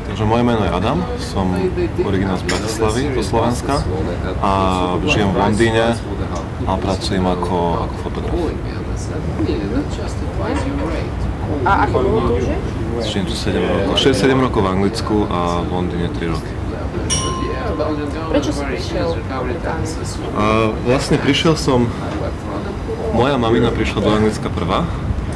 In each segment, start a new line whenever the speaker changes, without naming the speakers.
Takže moje meno je Adam, som originál z Bratislavy, zo Slovenska a žijem v Londýne a pracujem ako fotograf.
A ako dlho tu žiješ?
Žijem tu 7 rokov. 6-7 rokov v Anglicku a v Londýne 3 roky.
Prečo si prišiel?
Vlastne prišiel som, moja mamina prišla do Anglicka prvá,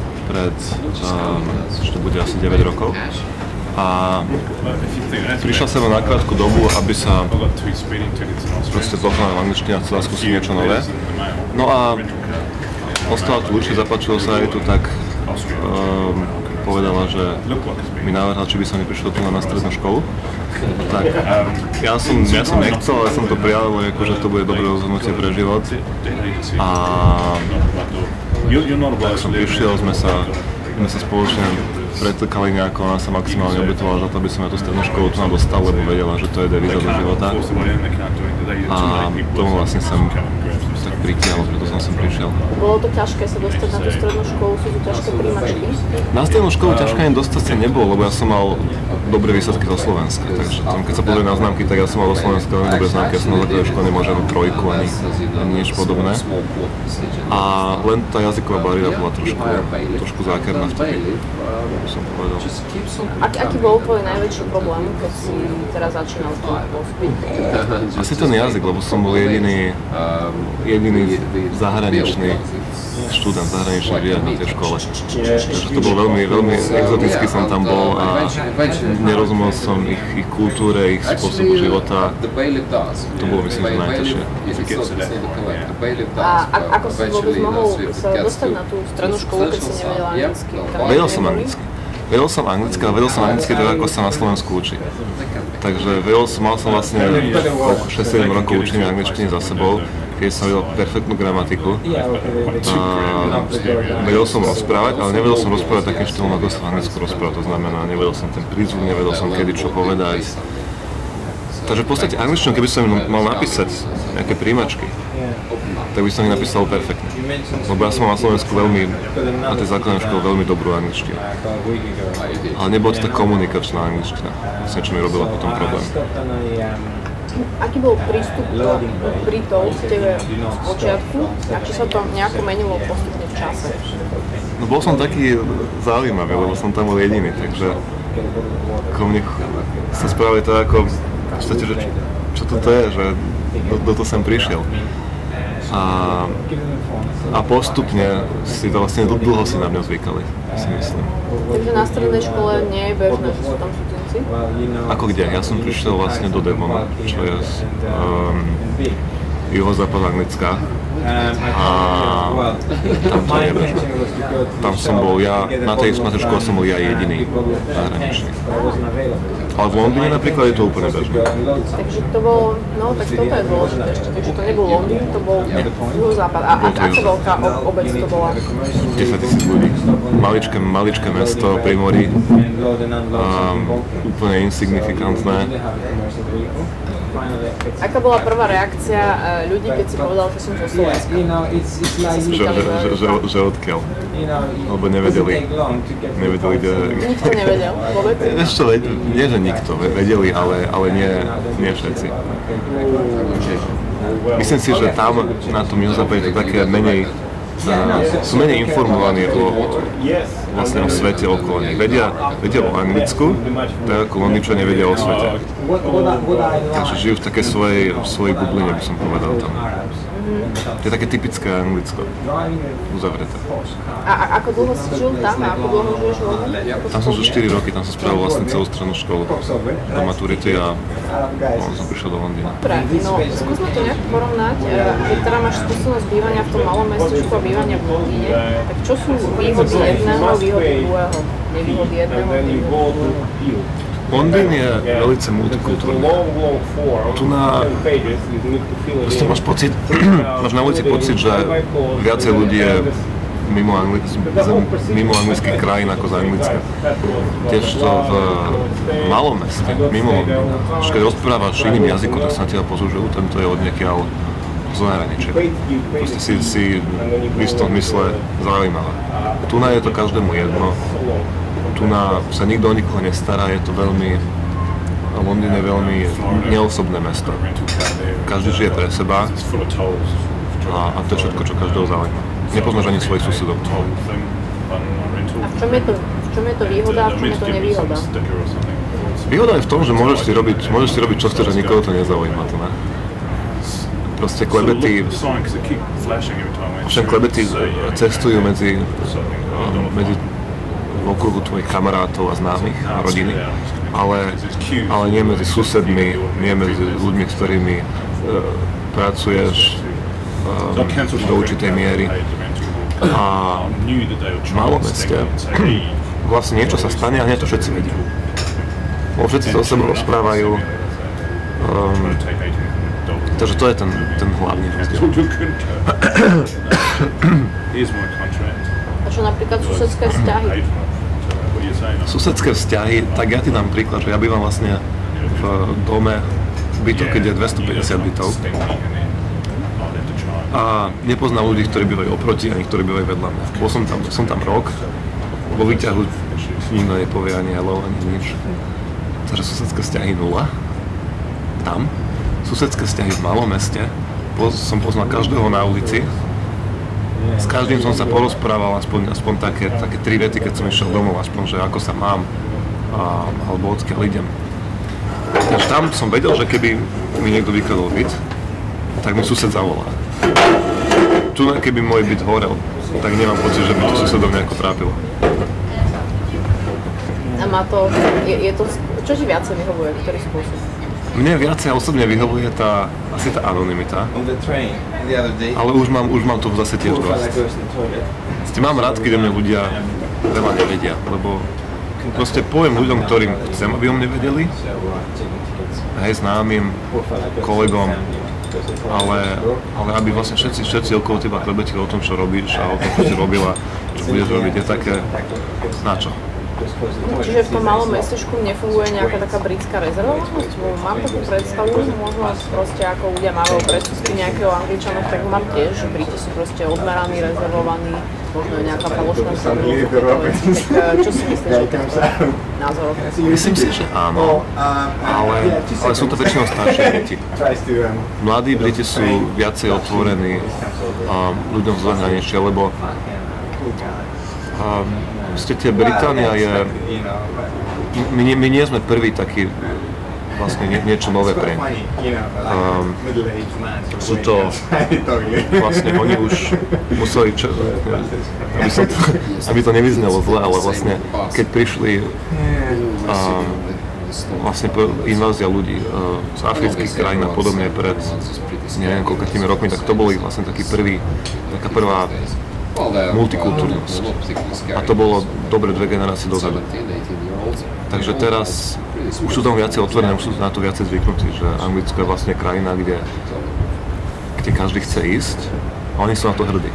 čo to bude asi 9 rokov. A prišla sa na krátku dobu, aby sa proste pochla v angličtine a chcela skúsiť niečo nové. No a ostala tu učiť, zapáčilo sa jej tu, tak povedala, že mi navrhla, či by som neprišiel tu na strednú školu. Tak ja som nechcel, ale som to prijal, lebo akože to bude dobré rozhodnutie pre život. A tak som prišiel, sme sa spoločne pretlikali nejako, ona sa maximálne obetovala za to, aby som na tú strednú školu tu dostal, lebo vedela, že to je devíza do života. A tomu vlastne som tak pritiahol, preto som sem prišiel.
Bolo to ťažké sa dostať na tú strednú školu? Sú tu ťažké príjmačky?
Na strednú školu ťažké ani dostať sa nebolo, lebo ja som mal dobré výsledky zo Slovenska. Takže keď sa pozriem na známky, tak ja som mal zo Slovenska veľmi dobré známky, ja som na základnej škole nemôžem trojku ani nič podobné. A len tá jazyková bariéra bola trošku zákerná vtedy, som povedal.
Aký bol tvoj najväčší problém, keď si teraz začínal tu postup?
Asi ten jazyk, lebo som bol jediný zahraničný študent, zahraničný žiak na tej škole. Takže to bol veľmi exotický som tam bol a nerozumel som ich kultúre, ich spôsobu života. To bolo, myslím, že najťažšie.
A ako si vôbec mohol sa dostať na tú strednú školu, keď si nevedel anglicky?
Vedel som anglicky. Vedel som anglicky tak, ako sa na Slovensku učí. Takže mal som vlastne 6-7 rokov učenia angličtiny za sebou, keď som vedel perfektnú gramatiku. Vedel som rozprávať, ale nevedel som rozprávať takým štýlom, ako sa v Anglicku rozpráva. To znamená, nevedel som ten prízvuk, nevedel som kedy čo povedať. Takže v podstate angličtinu, keby som mal napísať nejaké príjmačky, tak by som ich napísal perfektne. Lebo ja som mal na Slovensku na tej základnej škole veľmi dobrú angličtinu. Ale nebola to tá komunikačná angličtina, čo mi robila potom problém.
Aký bol prístup Britov k tebe z počiatku a či sa to nejako menilo postupne v čase?
No bol som taký zaujímavý, lebo som tam bol jediný, takže mne sa správali to ako, že čo toto je, že do toho sem prišiel. A postupne si to vlastne dlho si na mňa zvykali, si myslím.
Takže na strednej škole nie je bežné, že sú tam cudzínci?
Ako kde? Ja som prišiel vlastne do Devona, čo je juhozápad Anglicka. A tam to je bežné. Tam som bol na tej škole som bol ja jediný zahraničný. Ale v Londýne napríklad je to úplne bežné.
Takže to bolo, tak toto je dôležité ešte, takže to nebol Londýn, to bol juhozápad. A aká veľká obec to bola?
10 000 ľudí. Maličké mesto pri mori, úplne insignifikantné.
Aká bola prvá reakcia ľudí, keď si povedal, že som zo Slovenska?
Že odkiaľ? Lebo nevedeli, kde...
Nikto nevedel vôbec?
Vieš čo, nie že nikto, vedeli, ale nie všetci. Myslím si, že tam na tom juhozápade je to také sú menej informovaní vlastne o svete okolo nich. Vedia o Anglicku, tak ako Londýnčania vedia o svete. Takže žijú v takej svojej bubline, by som povedal tam. To je také typické Anglicko, uzavreté.
A ako dlho si žil tam a ako dlho žiješ v Londýne?
Tam som žil 4 roky, tam som spravil vlastne celú strednú školu do maturity a potom som prišiel do Londýna.
Dobre, no skúsme to nejak porovnať. Keď teda máš skúsenosť bývania v tom malom mestečku a bývania v Londýne, tak čo sú výhody jedného, výhody druhého? Nevýhody jedného, výhody druhého?
Londýn je veľmi multikultúrny. Tu máš na ulici pocit, že viacej ľudí je mimo anglických krajín ako z Anglicka. Tiežto v malom meste, mimo Londýna, keď rozprávaš iným jazykom, tak sa na teba pozrú, že tento je odniekiaľ z zahraničia. Proste si v istom mysle zaujímavé. Tu je to každému jedno. Tu sa nikto o nikoho nestará, je to veľmi Londýn je veľmi neosobné mesto. Každý žije pre seba a to je všetko, čo každého zaujíma. Nepoznáš ani svojich susedov.
A v čom je to výhoda a v čom je to nevýhoda?
Výhoda je v tom, že môžeš si robiť čo chceš a nikoho to nezaujíma. To, ne? Proste klebety cestujú medzi v okruhu tvojich kamarátov a známych a rodiny, ale nie medzi susedmi, nie medzi ľuďmi, s ktorými pracuješ do určitej miery. A v malom meste vlastne niečo sa stane a hneď to všetci vedia. Všetci sa o sebe rozprávajú. Takže to je ten hlavný rozdiel.
A čo napríklad susedské vzťahy?
Susedské vzťahy, tak ja ti dám príklad, že ja bývam vlastne v dome bytov, keď je 250 bytov. A nepoznám ľudí, ktorí bývajú oproti, ani ktorí bývajú vedľa mňa. Som tam rok, vo výťahu nikto nepovie ani hello, ani nič. Takže susedské vzťahy nula. Tam. Susedské vzťahy v malom meste. Som poznal každého na ulici. S každým som sa porozprával aspoň také 3 vety, keď som išiel domov, aspoň, že ako sa mám, alebo odkiaľ idem. Takže tam som vedel, že keby mi niekto vykradol byt, tak mi sused zavolá. Tu, keby môj byt horel, tak nemám pocit, že by to susedov nejako trápilo.
A má to, čo ti viacej vyhovuje, ktorý spôsob?
Mne viacej osobne vyhovuje asi tá anonymita, ale už mám to zase tiež dosť. Mám rád, keď o mne ľudia veľa nevedia, lebo proste poviem ľuďom, ktorým chcem, aby o mne vedeli, hej, známym, kolegom, ale aby vlastne všetci okolo teba klebetili o tom, čo robíš a o tom, čo si robila, čo budeš robiť, je také, na čo?
Čiže v tom malom mestečku nefunguje nejaká taká britská rezervovanosť? Mám takú predstavu, možno proste ako ľudia majú predsudky nejakého Angličana, tak mám tiež, že Briti sú proste odmeraní, rezervovaní, možno je nejaká falošná tak čo si myslíš o tomto názoru?
Myslím si, že áno, ale sú to väčšinou staršie Briti. Mladí Briti sú viacej otvorení ľuďom z zahraničia, lebo Británia je... My nie sme prvý taký vlastne niečo nové pre nich. Sú to... Vlastne oni už museli... aby to nevyznelo zle, ale vlastne keď prišli vlastne invázia ľudí z afrických krajín a podobne pred neviem koľkými rokmi, tak to boli vlastne taká prvá multikultúrnosť. A to bolo dobre 2 generácie dozadu. Takže teraz už sú tam viacej otvorené, už sú na to viacej zvyknutí, že Anglicko je vlastne krajina, kde každý chce ísť a oni sú na to hrdí.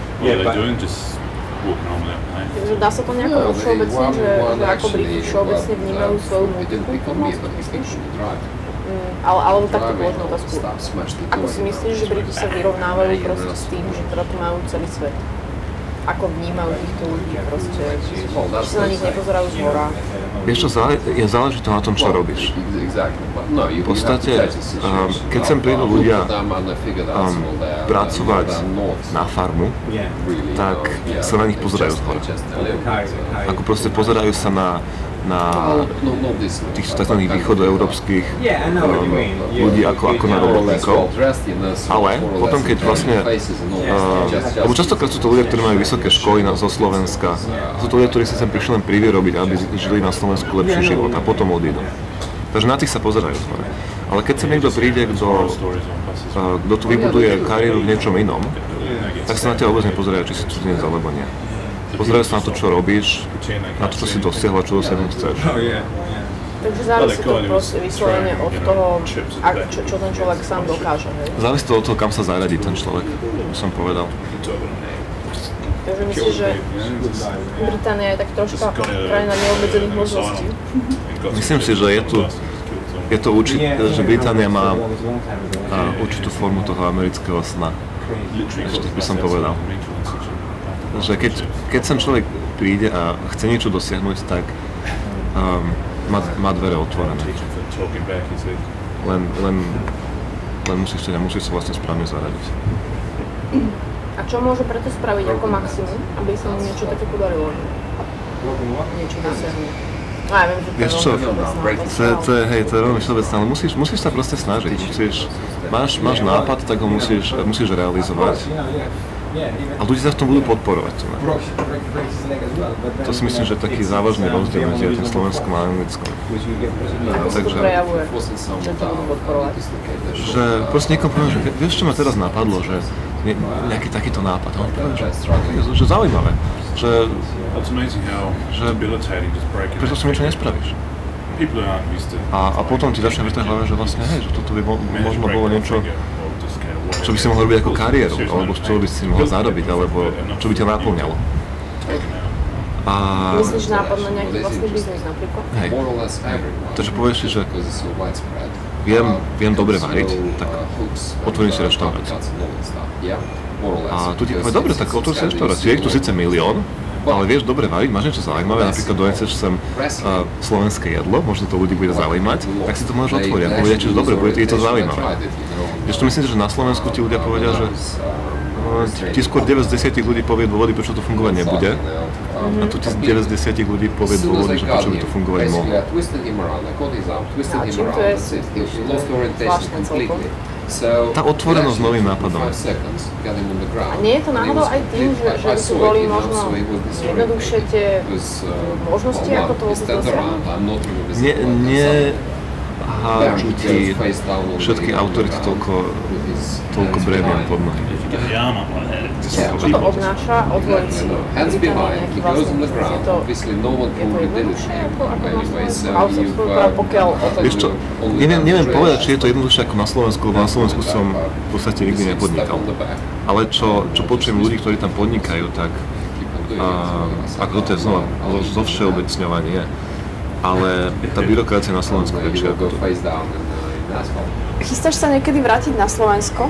Takže dá sa to nejako všeobecne, že ako Briti všeobecne vnímajú svoju multikultúrnosť, myslíš? Alebo takto položnú otázku. Ako si myslíš, že Briti sa vyrovnávajú proste s tým, že teda tu majú celý svet? Ako vnímajú týchto ľudí proste, či sa na nich nepozerajú zhora?
Vieš čo, záleží to na tom, čo robíš. V podstate, keď sem prídu ľudia pracovať na farmu, tak sa na nich pozerajú zhora. Ako proste pozerajú sa na týchto tzv. Východoeurópskych ľudí ako na robotníkov. Ale potom, keď vlastne... lebo častokrát sú to ľudia, ktorí majú vysoké školy zo Slovenska. Sú to ľudia, ktorí sa sem prišli len privyrobiť, aby žili na Slovensku lepší život a potom odídu. Takže na tých sa pozerajú zhora. Ale keď sa niekto príde, kto tu vybuduje kariéru v niečom inom, tak sa na teba vôbec nepozerajú, či si cudzinec alebo nie. Pozerajú sa na to, čo robíš, na to, čo si dosiahla, čo dosiahnuť chceš.
Takže závisí to proste vyslovene od toho, čo ten človek sám dokáže, hej?
Závisí to od toho, kam sa zaradí ten človek, som povedal.
Takže myslíš, že Británia je tak troška krajina neobmedzených možností?
Myslím si, že je to že Británia má určitú formu toho amerického sna. Ešte by som povedal. Že keď sem človek príde a chce niečo dosiahnuť, tak má dvere otvorené. Len musíš sa vlastne správne zaradiť.
A čo môže preto spraviť ako maximum, aby sa mu niečo také podarilo? Niečo dosiahnuť. No ja viem, že
Vieš čo, to je veľmi všeobecné, ale musíš sa proste snažiť. Máš nápad, tak ho musíš realizovať. A ľudia sa v tom budú podporovať. To si myslím, že je taký závažný rozdiel medzi tým Slovenskom a Anglickom.
Ako sa to prejavuje, že to budú podporovať?
Že proste niekomu poviem, že vieš, čo ma teraz napadlo, že nejaký takýto nápad. A on povie, že zaujímavé. Že prečo si niečo nespravíš? A potom ti začne vrtať hlave, že vlastne hej, že toto by možno bolo niečo, čo by si mohol robiť ako kariéru, alebo čo by si mohol zarobiť, alebo čo by ťa naplňalo.
Myslíš nápad na nejaký vlastný biznis napríklad?
Hej. Takže povieš si, že viem dobre variť, tak otvorím si reštauráciu. A tu ti povie, dobre, tak otvor si reštauráciu. Je ich tu síce milión, ale vieš dobre variť, máš niečo zaujímavé, napríklad doneseš sem slovenské jedlo, možno to ľudí bude zaujímať, tak si to môžeš otvoriť a povedať, že dobre, je to zaujímavé. Vieš, to myslím, že na Slovensku ti ľudia povedia, že ti skôr 9 z 10 ľudí povie dôvody, prečo to fungovať nebude, a tu ti 9 z 10 ľudí povie dôvody, že prečo by to fungovať mohlo.
A čím to je zvláštne celkom?
Tá otvorenosť novým nápadom.
A nie je to náhodou aj tým, že by tu boli možno jednoduchšie tie možnosti, ako to vôbec dosiahnuť?
Nie hádžu ti všetky autority toľko brémien pod nohy.
Čo to obnáša otvoriť si nejaký vlastný biznes? Je to jednoduchšie ako na Slovensku? Pokiaľ o tom...
Vieš čo, neviem povedať, či je to jednoduchšie ako na Slovensku, lebo na Slovensku som v podstate nikdy nepodnikal. Ale čo počujem ľudí, ktorí tam podnikajú, tak ako to je znova zo všeobecňovanie, ale tá byrokracia na Slovensku je väčšia ako to.
Chystáš sa niekedy vrátiť na Slovensko?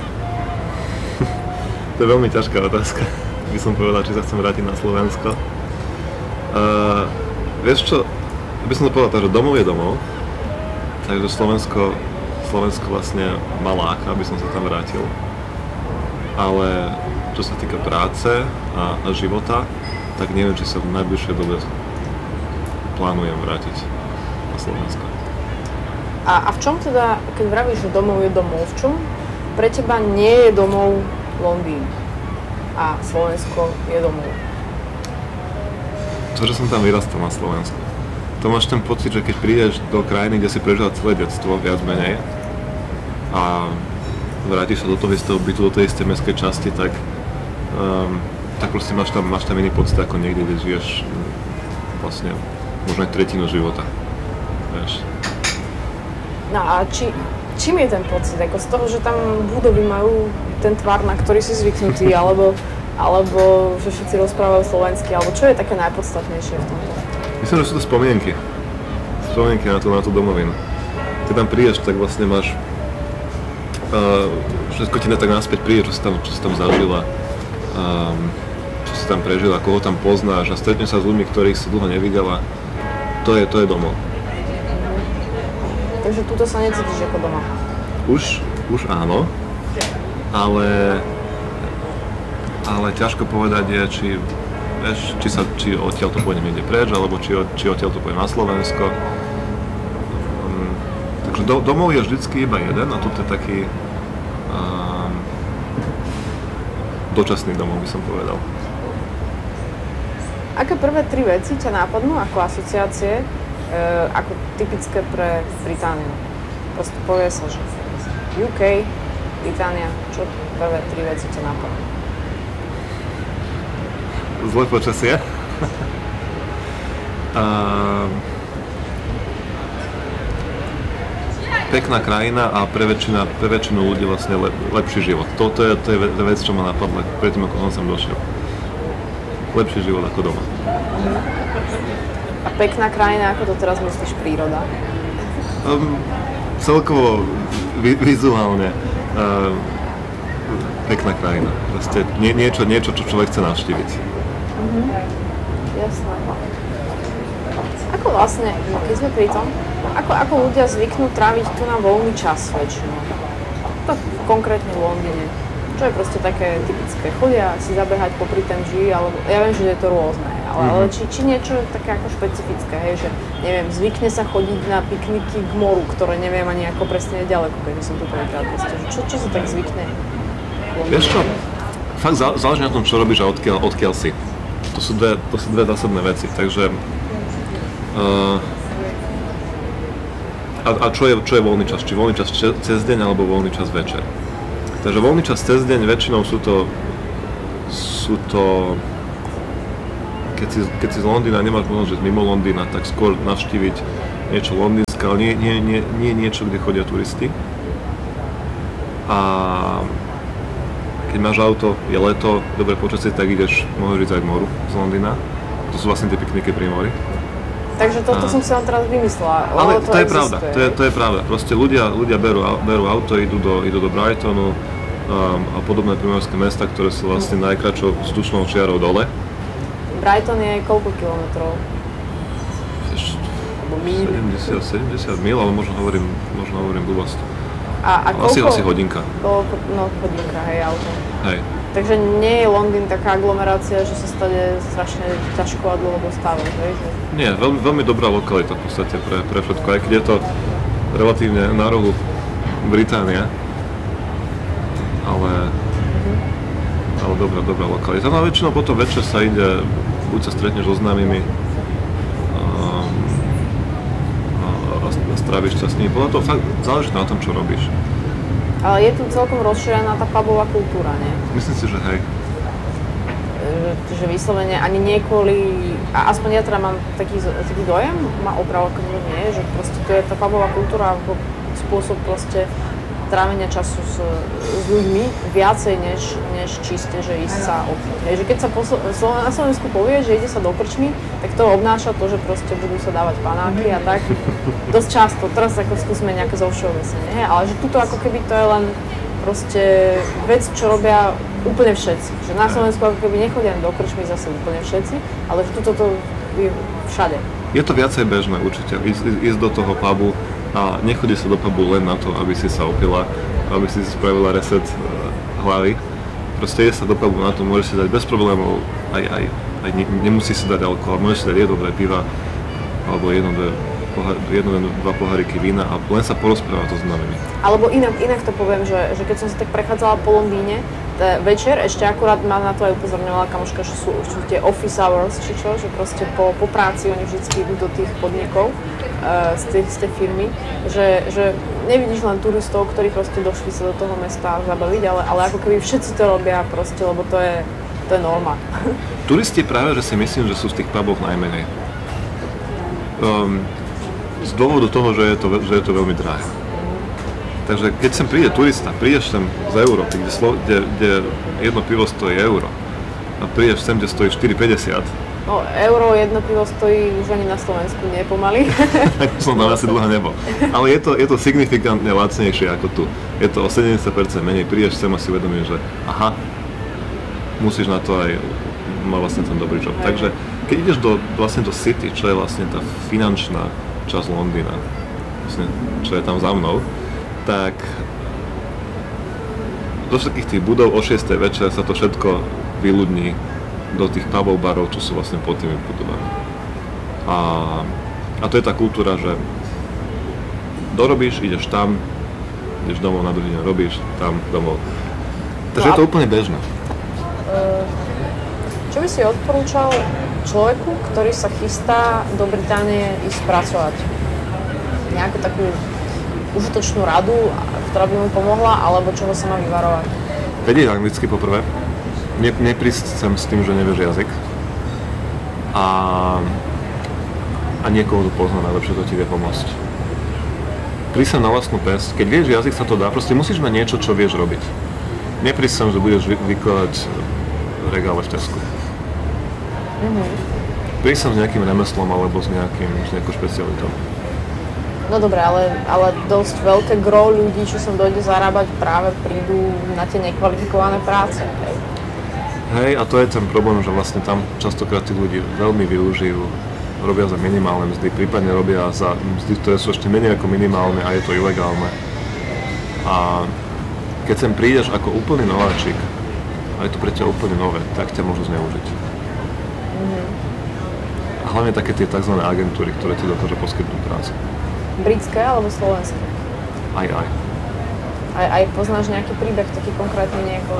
To je veľmi ťažká otázka. By som povedal, či sa chcem vrátiť na Slovensko. Vieš čo, by som to povedal tak, že domov je domov, takže Slovensko vlastne má láka, aby som sa tam vrátil. Ale čo sa týka práce a života, tak neviem, či sa v najbližšej dobe plánujem vrátiť na Slovensko.
A v čom teda, keď vravíš, že domov je domov, v čom pre teba nie je domov Londýn a Slovensko je domov?
To, že som tam vyrastal na Slovensku. To máš ten pocit, že keď prídeš do krajiny, kde si prežil celé detstvo, viac menej, a vrátiš sa do toho istého bytu, do tej istej mestskej časti, tak proste máš tam iný pocit ako niekde, kde žiješ vlastne možno aj tretinu života, vieš.
No a čím je ten pocit? Ako z toho, že tam budovy majú ten tvar, na ktorý si zvyknutý, alebo že všetci rozprávajú slovensky, alebo čo je také najpodstatnejšie v tomto?
Myslím, že sú to spomienky. Spomienky na tú domovinu. Keď tam prídeš, tak vlastne máš všetko ti tak naspäť príde, čo si tam zažila, čo si tam prežila, koho tam poznáš a stretneš sa s ľuďmi, ktorých si dlho nevidela. To je domov.
Takže tuto sa necítiš ako doma?
Už áno, ale ťažko povedať je, či odtiaľ to pôjdem niekde preč, alebo či odtiaľ to pôjdem na Slovensko. Takže domov je vždycky iba jeden a tuto je taký dočasný domov, by som povedal.
Aké prvé 3 veci ťa nápadnú ako asociácie, ako typické pre Britániu? Proste povie sa, že UK, Británia, čo prvé 3 veci ťa napadnú?
Zlé počasie. Pekná krajina a pre väčšinu ľudí vlastne lepší život. Toto je vec, čo ma napadla predtým, ako som sem došiel. Lepší život ako doma.
A pekná krajina, ako to teraz myslíš, príroda?
Celkovo vizuálne pekná krajina. Proste niečo, čo človek chce navštíviť.
Jasné. ako vlastne, keď sme pri tom, ako ľudia zvyknú tráviť tu na voľný čas väčšinou? To konkrétne v Londýne. Čo je proste také typické? Chodia si zabehať popri ten G, alebo ja viem, že je to rôzne, ale či niečo také ako špecifické, hej, že neviem, zvykne sa chodiť na pikniky k moru, ktoré neviem ani ako presne je ďaleko, keď som tu prvýkrát proste. Čo sa tak zvykne?
Vieš čo? Fakt záleží na tom, čo robíš a odkiaľ si. To sú dve zásadné veci, takže a čo je voľný čas? Či voľný čas cez deň alebo voľný čas večer? Takže voľný čas cez deň väčšinou sú to keď si z Londýna nemáš možnosť, že mimo Londýna, tak skôr navštíviť niečo londýnske, ale nie niečo, kde chodia turisti. A keď máš auto, je leto, dobre počasie, tak môžeš ísť aj k moru z Londýna. To sú vlastne tie pikniky pri mori.
Takže toto som si len teraz vymyslela.
Ale to je pravda, to je pravda. Proste ľudia berú auto, idú do Brightonu a podobné primorské mesta, ktoré sú vlastne najkračšou vzdušnou čiarou dole. Brighton
je koľko kilometrov?
70 mil, ale možno hovorím blbosť.
A koľko?
Asi hodinka.
No, hodinka, hej, auto.
Hej.
Takže nie je Londýn taká aglomerácia, že sa stane strašne ťažko a dlho dostávať, hej?
Nie, veľmi dobrá lokalita v podstate pre všetko, aj keď je to relatívne na rohu Británia. Ale dobrá lokalita. No a väčšinou potom večer sa ide, buď sa stretneš so známymi a stráviš čas s nimi. Podľa toho fakt záleží na tom, čo robíš.
Ale je tu celkom rozšírená tá pubová kultúra, nie?
Myslím si, že hej.
Že vyslovene ani nie kvôli, a aspoň ja teda mám taký dojem, má opravu, keď nie, že proste to je tá pubová kultúra ako spôsob proste trávenia času s ľuďmi viacej než čiste, že ísť sa opiť. Hej, že keď sa na Slovensku povie, že ide sa do krčmy, tak to obnáša to, že proste budú sa dávať panáky a tak. Dosť často, teraz ako skúsme nejaké zovšeobecnenie, hej, ale že tuto ako keby to je len proste vec, čo robia úplne všetci. Že na Slovensku ako keby nechodia do krčmy zase úplne všetci, ale že tuto to je všade.
Je to viacej bežné určite, ísť do toho pubu. A nechodí sa do pubu len na to, aby si sa opila, aby si spravila reset hlavy. Proste ide sa do pubu na to, môžeš si dať bez problémov, aj nemusí si dať alkohol, môžeš si dať jedno, dve piva, alebo jedno, dva poháriky vína a len sa porozprávať so známymi.
Alebo inak to poviem, že keď som sa tak prechádzala po Londýne, večer ešte akurát ma na to aj upozorňovala kamoška, že sú tie office hours, či čo, že proste po práci oni vždycky idú do tých podnikov z tej firmy, že nevidíš len turistov, ktorí proste došli sa do toho mesta zabaviť, ale ako keby všetci to robia proste, lebo to je norma.
Turisti práve, že si myslím, že sú z tých pubov najmenej. Z dôvodu toho, že je to veľmi drahé. Takže keď sem príde turista, prídeš sem z Európy, kde jedno pivo stojí euro a prídeš sem, kde stojí 4,50.
No, euro jedno pivo stojí už ani na Slovensku nie pomaly.
Som tam asi dlho nebol. Ale je to signifikantne lacnejšie ako tu. Je to o 70% menej. Prídeš sem a si uvedomíš, že aha, musíš na to aj mať vlastne ten dobrý job. Takže keď ideš vlastne do City, čo je vlastne tá finančná časť Londýna, vlastne, čo je tam za mnou, tak do všetkých tých budov o 6. večer sa to všetko vyľudní do tých pubov, barov, čo sú vlastne pod tými budovami. A to je tá kultúra, že dorobíš, ideš tam, ideš domov, na druhý deň robíš, tam, domov. Takže je to úplne bežné.
Čo by si odporúčal človeku, ktorý sa chystá do Británie ísť pracovať? Nejakú takú užitočnú radu, ktorá by mu pomohla, alebo čoho sa má vyvarovať?
Vedieť anglicky poprvé. Neprísť sem s tým, že nevieš jazyk. A niekoho tu pozná, najlepšie to ti vie pomôcť. Prísť sem na vlastnú pesť. Keď vieš jazyk, sa to dá. Proste musíš mať niečo, čo vieš robiť. Neprísť sem, že budeš vykladať regále v Tesku. Prísť sem s nejakým remeslom alebo s nejakou špecialitou.
No dobré, ale dosť veľké gro ľudí, čo sem dojde zarábať, práve prídu na tie nekvalifikované práce.
Hej, a to je ten problém, že vlastne tam častokrát tí ľudí veľmi využijú robia za minimálne mzdy, prípadne robia za mzdy, ktoré sú ešte menej ako minimálne a je to ilegálne. A keď sem prídeš ako úplný nováčik, a je to pre teba úplne nové, tak ťa môžu zneužiť. A hlavne také tie tzv. Agentúry, ktoré ti dokážu poskytnúť prácu.
Britské alebo slovenské?
Aj.
Aj poznáš nejaký príbeh, taký konkrétny niekoho?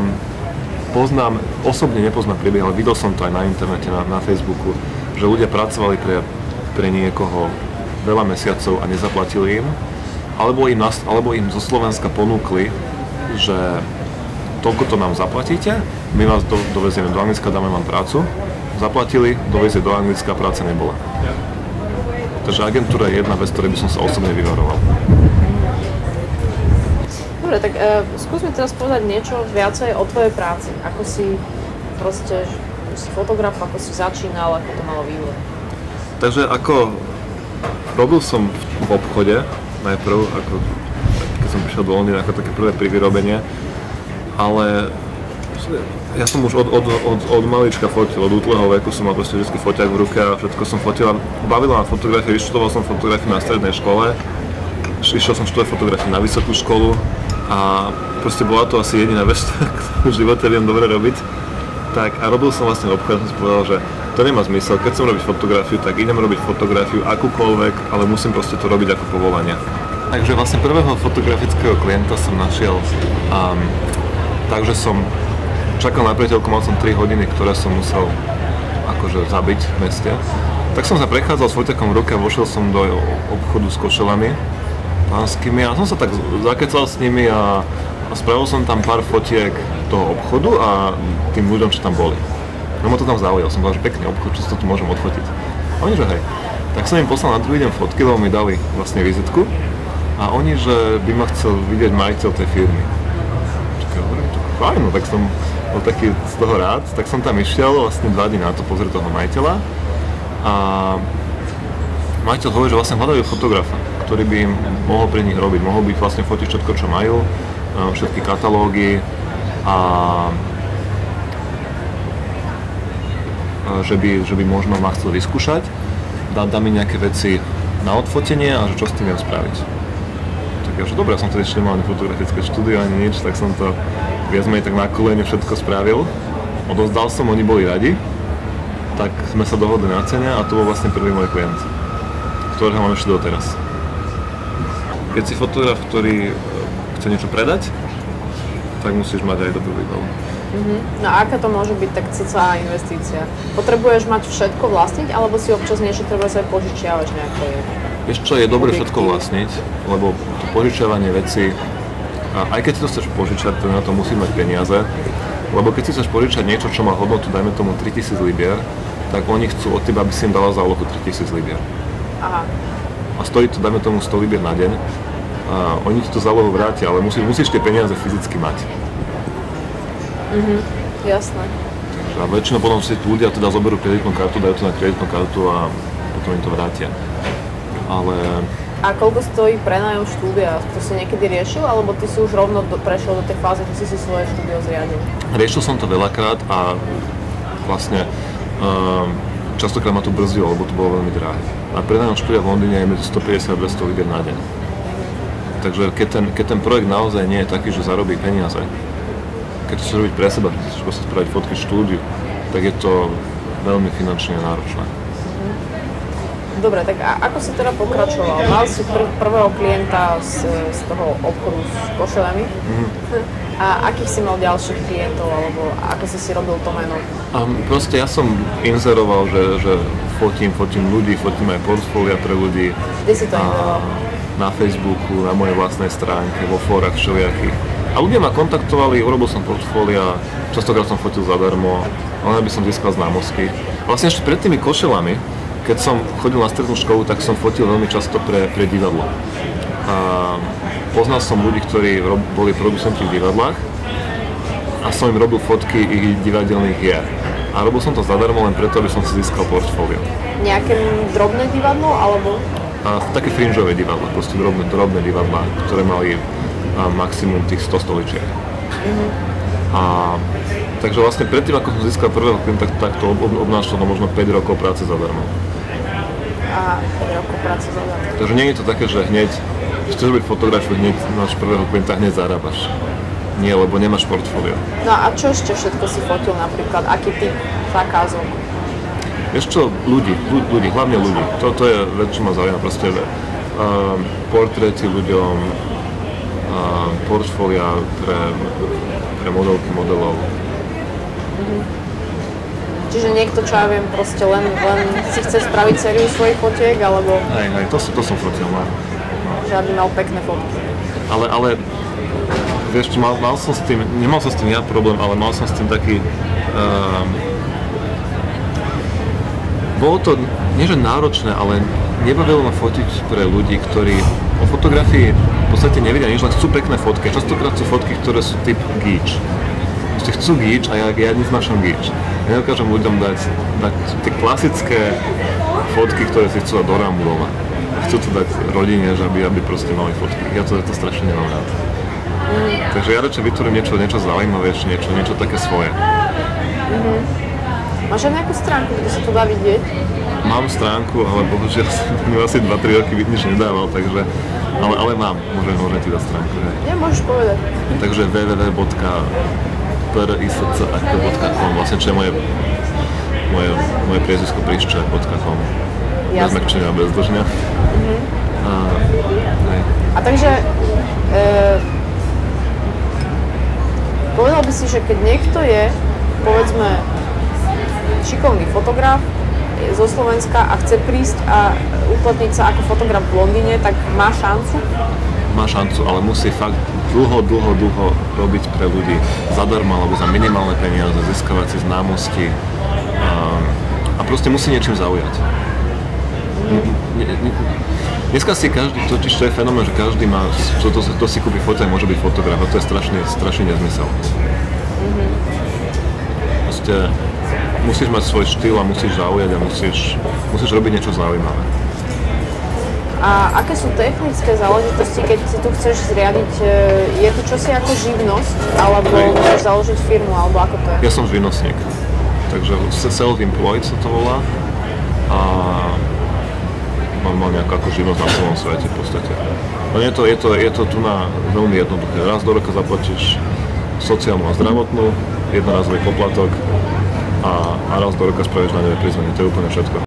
Osobne nepoznám príbeh, ale videl som to aj na internete, na Facebooku, že ľudia pracovali pre niekoho veľa mesiacov a nezaplatili im, alebo im zo Slovenska ponúkli, že toľko to nám zaplatíte, my vás dovezieme do Anglicka, dáme vám prácu, zaplatili, dovezie do Anglicka, práca nebola. Takže agentúra je jedna vec, ktorej by som sa osobne vyvaroval.
Dobre, tak skús mi teraz povedať niečo viacej o tvojej práci. Ako si proste, si fotograf, ako si začínal, ako to malo vývoj?
Takže robil som v obchode najprv, keď som prišiel do Londýna, ako také prvé privyrobenie, ale ja som už od malička fotil, od útleho veku som mal proste vždy foťák v ruke a všetko som fotil. Bavila ma fotografie, vyštudoval som fotografiu na strednej škole, išiel som študovať fotografiu na vysokú školu a proste bola to asi jediná vec, ktorú v živote viem dobre robiť. Tak a robil som vlastne obchod, som si povedal, že to nemá zmysel, keď chcem robiť fotografiu, tak idem robiť fotografiu akúkoľvek, ale musím proste to robiť ako povolanie. Takže vlastne prvého fotografického klienta som našiel, takže som čakal na priateľku, mal som 3 hodiny, ktoré som musel akože zabiť v meste. Tak som sa prechádzal s foťakom v ruke a vošiel som do obchodu s košelami pánskymi a som sa tak zakecal s nimi a spravil som tam pár fotiek toho obchodu a tým ľuďom, čo tam boli. No ma to tam zaujalo, som povedal, že pekný obchod, čo si to tu môžem odfotiť. A oni, že hej. Tak som im poslal na druhý deň fotky, lebo mi dali vlastne vizitku a oni, že by ma chcel vidieť majiteľ tej firmy. Čakaj, hovorím, fajn, no tak som bol taký z toho rád, tak som tam išiel vlastne 2 dní na to pozrieť toho majiteľa a majiteľ hovorí, že vlastne hľadajú fotografa, ktorý by im mohol pre nich robiť, mohol by vlastne fotiť všetko, čo majú, všetky katalógy a že by možno ma chcel vyskúšať, dá mi nejaké veci na odfotenie a že čo s tým viem spraviť. Tak ja, že dobre, ja som tedy ešte nemal ani fotografické štúdio, ani nič, tak som to viac menej tak na kolene všetko spravil. Odozdal som, oni boli radi, tak sme sa dohodli na cene a to bol vlastne prvý môj klient, ktorého mám ešte doteraz. Keď si fotograf, ktorý chce niečo predať, tak musíš mať aj dobrú výbavu.
No a aká to môže byť tak cca investícia? Potrebuješ mať všetko vlastniť, alebo si občas niečo treba sa aj požičiavať nejako?
Vieš čo, je dobre všetko vlastniť, lebo to požičiavanie veci, aj keď si to chceš požičať, to na to musí mať peniaze, lebo keď si chceš požičať niečo, čo má hodnotu, dajme tomu 3000 libier, tak oni chcú od teba, aby si im dala zálohu 3000 libier.
Aha.
A stojí to, dajme tomu 100 libier na deň, a oni ti to zálohu vrátia, ale musíš tie peniaze fyzicky mať.
Jasné.
A väčšinou potom si ľudia teda zoberú kreditnú kartu, dajú to na kreditnú kartu a potom im to vrátia. Ale...
A koľko stojí prenájom štúdia? To si niekedy riešil, alebo ty si už rovno prešiel do tej fázy, že si svoje štúdio zriadil?
Riešil som to veľakrát a vlastne častokrát ma to brzdilo, lebo to bolo veľmi drahé. A prenájom štúdia v Londýne je medzi 150 a 200 libier na deň. Takže keď ten projekt naozaj nie je taký, že zarobí peniaze, keď to chceš robiť pre seba, keď chceš proste spraviť fotky v štúdiu, tak je to veľmi finančne náročné.
Dobre, tak a ako si teda pokračoval? Mal si prvého klienta z toho obchodu s košelami? A akých si mal ďalších klientov, alebo ako si robil to meno?
Proste ja som inzeroval, že fotím ľudí, fotím aj portfólia pre ľudí.
Kde si to inzeroval?
Na Facebooku, na mojej vlastnej stránke, vo fórach všelijakých. A ľudia ma kontaktovali, urobil som portfólia, častokrát som fotil zadarmo, ale aby som získal známosti. Vlastne ešte pred tými košelami, keď som chodil na strednú školu, tak som fotil veľmi často pre divadlo. A poznal som ľudí, ktorí boli producenti v divadlách a som im robil fotky ich divadelných hier. A robil som to zadarmo len preto, aby som si získal portfólio. Nejaké
drobné divadlo, alebo?
Také fringeové divadla, proste drobné divadlá, ktoré mali maximum tých 100 stoličiek. A takže vlastne predtým, ako som získal prvého klienta, tak to obnášalo možno 5 rokov práce zadarmo.
a 5 rokov práce za základ.
Takže nie je to také, že hneď chceš byť fotografu, hneď máš prvého klienta, hneď zarábaš. Nie, lebo nemáš portfólio.
No a čo ešte všetko si fotil napríklad? Aký typ zákazok?
Vieš čo, ľudí, hlavne ľudí. To je vec, čo ma zaujíma. Proste portréty ľuďom, portfólia pre modelky, modelov.
Čiže niekto, čo ja viem, proste len si chce spraviť sériu svojich fotiek, alebo...
Hej, to som fotil, no.
Že aby mal pekné fotky.
Ale vieš čo, mal som s tým, nemal som s tým ja problém, ale mal som s tým taký... Bolo to, nie že náročné, ale nebavilo ma fotiť pre ľudí, ktorí o fotografii v podstate nevedia nič, len chcú pekné fotky. Častokrát sú fotky, ktoré sú typ gíč. Proste chcú gíč a ja neznášam gíč. Ja nedokážem ľuďom dať tie klasické fotky, ktoré si chcú dať do rámu doma. Chcú to dať rodine, že aby proste mali fotky. Ja to strašne nemám rád. Takže ja radšej vytvorím niečo zaujímavé, niečo také svoje.
Máš aj nejakú stránku, kde sa to dá vidieť?
Mám stránku, ale bohužiaľ som mi asi 2-3 roky nič nedával, takže... Ale mám, môžem ti dať stránku.
Ja, môžeš povedať.
Takže www.priscak.com, vlastne čo je moje priezvisko priscak.com. Bez mekčenia, bez dlžňa.
A takže... povedal by si, že keď niekto je, povedzme, šikovný fotograf zo Slovenska a chce prísť a uplatniť sa ako fotograf v Londýne, tak má šancu?
Má šancu, ale musí fakt dlho robiť pre ľudí zadarmo alebo za minimálne peniaze, získavať si známosti a proste musí niečím zaujať. Dneska si každý, totiž to je fenomén, že každý má, kto si kúpi foto, môže byť fotograf a to je strašný nezmysel. Proste musíš mať svoj štýl a musíš zaujať a musíš robiť niečo zaujímavé.
A aké sú technické záležitosti, keď si tu chceš zriadiť, je to čosi ako živnosť, alebo môžeš založiť firmu, alebo ako to je?
Ja som živnostník, takže self-employed sa to volá a mám nejakú ako živnosť na celom svete v podstate. No je to tu na veľmi jednoduché. Raz do roka zaplatíš sociálnu a zdravotnú, jednorazový poplatok a raz do roka spravíš daňové priznanie. To je úplne všetko.